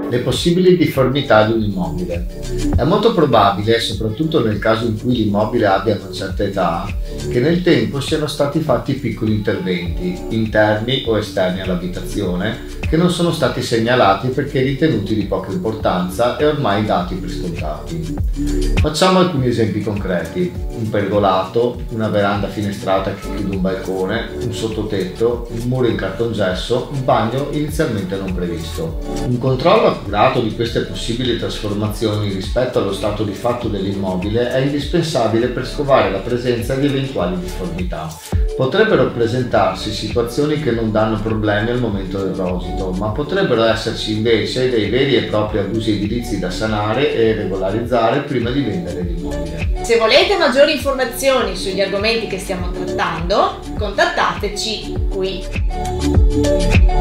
Le possibili difformità di un immobile. È molto probabile, soprattutto nel caso in cui l'immobile abbia una certa età, che nel tempo siano stati fatti piccoli interventi, interni o esterni all'abitazione, che non sono stati segnalati perché ritenuti di poca importanza e ormai dati per scontati. Facciamo alcuni esempi concreti: un pergolato, una veranda finestrata che chiude un balcone, un sottotetto, un muro in cartongesso, un bagno inizialmente non previsto. Un controllo accurato di queste possibili trasformazioni rispetto allo stato di fatto dell'immobile è indispensabile per scovare la presenza di eventuali difformità. Potrebbero presentarsi situazioni che non danno problemi al momento del rosito, ma potrebbero esserci invece dei veri e propri abusi edilizi da sanare e regolarizzare prima di vendere l'immobile. Se volete maggiori informazioni sugli argomenti che stiamo trattando, contattateci qui.